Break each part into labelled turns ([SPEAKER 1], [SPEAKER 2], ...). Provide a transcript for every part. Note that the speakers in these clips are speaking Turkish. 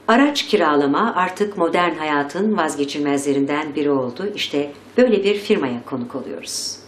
[SPEAKER 1] Araç kiralama artık modern hayatın vazgeçilmezlerinden biri oldu. İşte böyle bir firmaya konuk oluyoruz.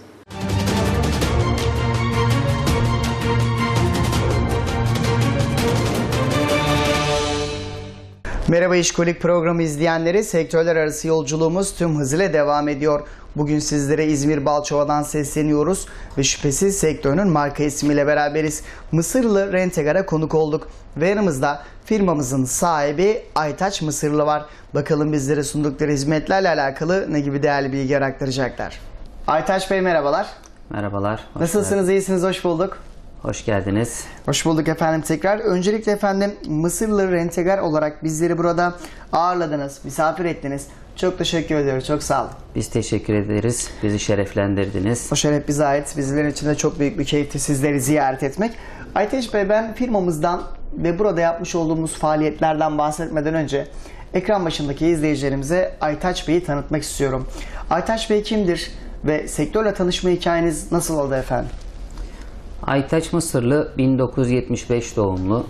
[SPEAKER 2] Merhaba İşkolik programı izleyenleri, sektörler arası yolculuğumuz tüm hızıyla devam ediyor. Bugün sizlere İzmir Balçova'dan sesleniyoruz ve şüphesiz sektörünün marka ismiyle beraberiz. Mısırlı Rentegar'a konuk olduk ve yanımızda firmamızın sahibi Aytaç Mısırlı var. Bakalım bizlere sundukları hizmetlerle alakalı ne gibi değerli bilgi aktaracaklar. Aytaç Bey merhabalar.
[SPEAKER 3] Merhabalar.
[SPEAKER 2] Nasılsınız, iyisiniz, hoş bulduk.
[SPEAKER 3] Hoş geldiniz.
[SPEAKER 2] Hoş bulduk efendim tekrar. Öncelikle efendim Mısırlı Rentegar olarak bizleri burada ağırladınız, misafir ettiniz. Çok teşekkür ediyoruz, çok sağ olun.
[SPEAKER 3] Biz teşekkür ederiz. Bizi şereflendirdiniz.
[SPEAKER 2] O şeref bize ait. Bizlerin için de çok büyük bir keyifti sizleri ziyaret etmek. Aytaç Bey, ben firmamızdan ve burada yapmış olduğumuz faaliyetlerden bahsetmeden önce ekran başındaki izleyicilerimize Aytaç Bey'i tanıtmak istiyorum. Aytaç Bey kimdir ve sektörle tanışma hikayeniz nasıl oldu efendim?
[SPEAKER 3] Aytaç Mısırlı 1975 doğumlu.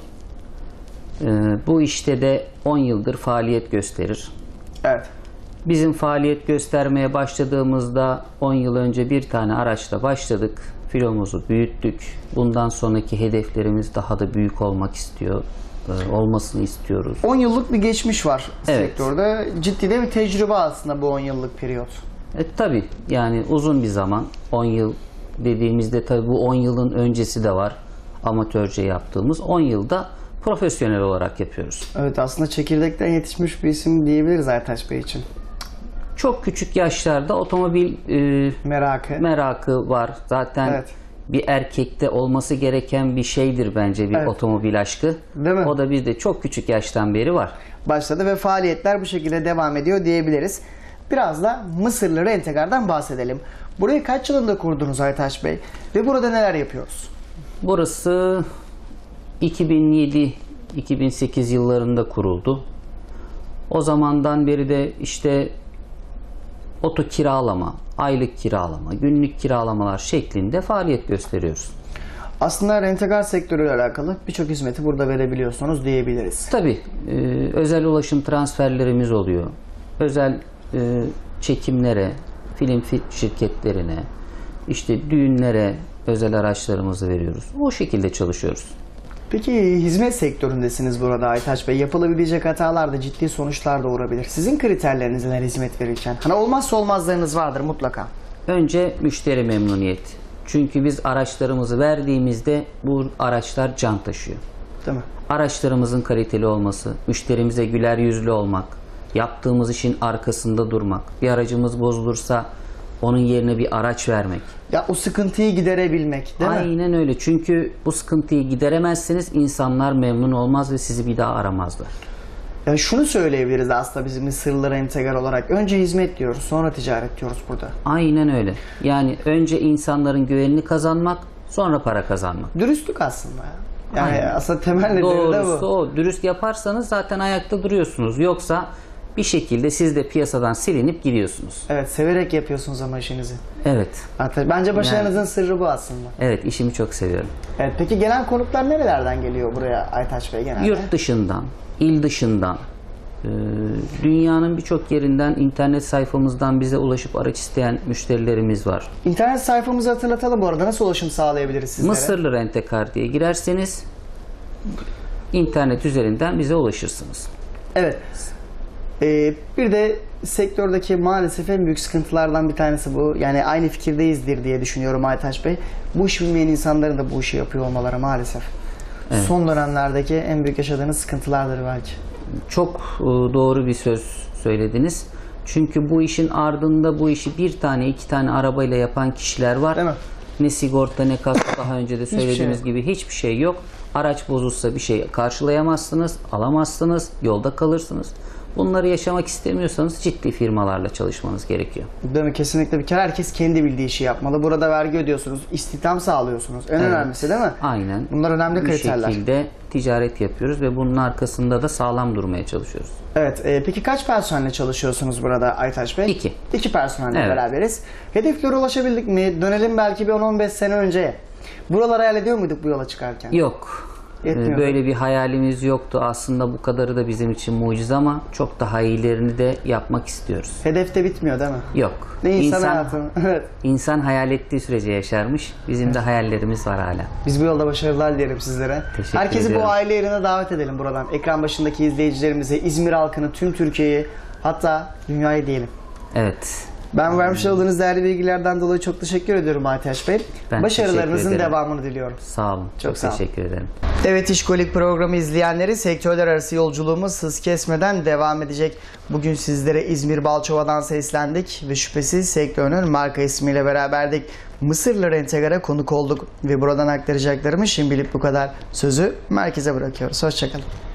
[SPEAKER 3] Bu işte de 10 yıldır faaliyet gösterir.
[SPEAKER 2] Evet.
[SPEAKER 3] Bizim faaliyet göstermeye başladığımızda 10 yıl önce bir tane araçla başladık. Filomuzu büyüttük. Bundan sonraki hedeflerimiz daha da büyük olmasını istiyoruz.
[SPEAKER 2] 10 yıllık bir geçmiş var
[SPEAKER 3] Evet.
[SPEAKER 2] sektörde. Ciddi de bir tecrübe aslında bu 10 yıllık periyot.
[SPEAKER 3] Tabii yani uzun bir zaman. 10 yıl dediğimizde tabii bu 10 yılın öncesi de var. Amatörce yaptığımız 10 yılda profesyonel olarak yapıyoruz.
[SPEAKER 2] Evet, aslında çekirdekten yetişmiş bir isim diyebiliriz Aytaç Bey için.
[SPEAKER 3] Çok küçük yaşlarda otomobil merakı var. Zaten
[SPEAKER 2] evet,
[SPEAKER 3] bir erkekte olması gereken bir şeydir bence bir
[SPEAKER 2] evet,
[SPEAKER 3] otomobil aşkı.
[SPEAKER 2] Değil mi?
[SPEAKER 3] O da bizde çok küçük yaştan beri var.
[SPEAKER 2] Başladı ve faaliyetler bu şekilde devam ediyor diyebiliriz. Biraz da Mısırlı Rentegar'dan bahsedelim. Burayı kaç yılında kurdunuz Aytaç Bey? Ve burada neler yapıyoruz?
[SPEAKER 3] Burası 2007-2008 yıllarında kuruldu. O zamandan beri de işte oto kiralama, aylık kiralama, günlük kiralamalar şeklinde faaliyet gösteriyoruz.
[SPEAKER 2] Aslında Rentegar sektörüyle alakalı birçok hizmeti burada verebiliyorsunuz diyebiliriz.
[SPEAKER 3] Tabii özel ulaşım transferlerimiz oluyor. Özel çekimlere, film şirketlerine, işte düğünlere özel araçlarımızı veriyoruz. O şekilde çalışıyoruz.
[SPEAKER 2] Peki hizmet sektöründesiniz burada Aytaç Bey. Yapılabilecek hatalar da ciddi sonuçlar doğurabilir. Sizin kriterleriniz neler hizmet verirken? Hani olmazsa olmazlarınız vardır mutlaka.
[SPEAKER 3] Önce müşteri memnuniyeti. Çünkü biz araçlarımızı verdiğimizde bu araçlar can taşıyor.
[SPEAKER 2] Değil mi?
[SPEAKER 3] Araçlarımızın kaliteli olması, müşterimize güler yüzlü olmak, yaptığımız işin arkasında durmak, bir aracımız bozulursa onun yerine bir araç vermek.
[SPEAKER 2] Ya o sıkıntıyı giderebilmek, değil mi?
[SPEAKER 3] Aynen öyle. Çünkü bu sıkıntıyı gideremezseniz insanlar memnun olmaz ve sizi bir daha aramazlar.
[SPEAKER 2] Ya şunu söyleyebiliriz aslında bizim Mısırlı Rentegar olarak. Önce hizmet diyoruz, sonra ticaret diyoruz burada.
[SPEAKER 3] Aynen öyle. Yani önce insanların güvenini kazanmak, sonra para kazanmak.
[SPEAKER 2] Dürüstlük aslında. Yani
[SPEAKER 3] Aynen.
[SPEAKER 2] aslında temel nedeni de
[SPEAKER 3] Doğrusu
[SPEAKER 2] bu.
[SPEAKER 3] o. Dürüst yaparsanız zaten ayakta duruyorsunuz. Yoksa bir şekilde siz de piyasadan silinip gidiyorsunuz.
[SPEAKER 2] Evet, severek yapıyorsunuz ama işinizi.
[SPEAKER 3] Evet.
[SPEAKER 2] Bence başarınızın sırrı bu aslında.
[SPEAKER 3] Evet, işimi çok seviyorum.
[SPEAKER 2] Evet, peki gelen konuklar nerelerden geliyor buraya Aytaç Bey genelde?
[SPEAKER 3] Yurt dışından, il dışından, dünyanın birçok yerinden internet sayfamızdan bize ulaşıp araç isteyen müşterilerimiz var.
[SPEAKER 2] İnternet sayfamızı hatırlatalım bu arada. Nasıl ulaşım sağlayabiliriz sizlere?
[SPEAKER 3] Mısırlı Rentekar diye girerseniz internet üzerinden bize ulaşırsınız.
[SPEAKER 2] Evet. Bir de sektördeki maalesef en büyük sıkıntılardan bir tanesi bu. Yani aynı fikirdeyizdir diye düşünüyorum Aytaç Bey. Bu işi bilmeyen insanların da bu işi yapıyor olmaları maalesef. Evet. Son dönemlerdeki en büyük yaşadığınız sıkıntılardır belki.
[SPEAKER 3] Çok doğru bir söz söylediniz. Çünkü bu işin ardında bu işi bir tane iki tane arabayla yapan kişiler var.
[SPEAKER 2] Değil mi?
[SPEAKER 3] Ne sigorta ne kasko, daha önce de söylediğimiz gibi hiçbir şey yok. Araç bozulsa bir şey karşılayamazsınız, alamazsınız, yolda kalırsınız. Bunları yaşamak istemiyorsanız ciddi firmalarla çalışmanız gerekiyor.
[SPEAKER 2] Değil mi? Kesinlikle bir kere herkes kendi bildiği işi yapmalı. Burada vergi ödüyorsunuz, istihdam sağlıyorsunuz. En önemlisi değil mi?
[SPEAKER 3] Aynen.
[SPEAKER 2] Bunlar önemli kriterler.
[SPEAKER 3] Bir şekilde ticaret yapıyoruz ve bunun arkasında da sağlam durmaya çalışıyoruz.
[SPEAKER 2] Evet. Peki kaç personelle çalışıyorsunuz burada Aytaç Bey?
[SPEAKER 3] 2.
[SPEAKER 2] 2 personelle beraberiz. Hedeflere ulaşabildik mi? Dönelim belki bir 10-15 sene önceye. Buraları hayal ediyor muyduk bu yola çıkarken?
[SPEAKER 3] Yok.
[SPEAKER 2] Yetmiyor.
[SPEAKER 3] Böyle bir hayalimiz yoktu. Aslında bu kadarı da bizim için mucize ama çok daha iyilerini de yapmak istiyoruz.
[SPEAKER 2] Hedef de bitmiyor değil mi?
[SPEAKER 3] Yok.
[SPEAKER 2] Ne insan hayatı. Evet.
[SPEAKER 3] İnsan hayal ettiği sürece yaşarmış. Bizim de hayallerimiz var hala.
[SPEAKER 2] Biz bu yolda başarılar dilerim sizlere.
[SPEAKER 3] Teşekkür
[SPEAKER 2] Herkesi
[SPEAKER 3] ediyorum.
[SPEAKER 2] bu aile yerine davet edelim buradan. Ekran başındaki izleyicilerimize, İzmir halkını, tüm Türkiye'yi, hatta dünyayı diyelim.
[SPEAKER 3] Evet.
[SPEAKER 2] Ben vermiş olduğunuz değerli bilgilerden dolayı çok teşekkür ediyorum Aytaç Bey.
[SPEAKER 3] Ben
[SPEAKER 2] Başarılarınızın
[SPEAKER 3] teşekkür ederim.
[SPEAKER 2] devamını diliyorum.
[SPEAKER 3] Sağ olun. Çok
[SPEAKER 2] sağ olun.
[SPEAKER 3] teşekkür ederim.
[SPEAKER 2] Evet, İşkolik programı izleyenleri, sektörler arası yolculuğumuz hız kesmeden devam edecek. Bugün sizlere İzmir Balçova'dan seslendik ve şüphesiz sektörünün marka ismiyle beraberdik. Mısırlı Rentegar'a konuk olduk ve buradan aktaracaklarımı şimdilik bu kadar. Sözü merkeze bırakıyoruz. Hoşçakalın.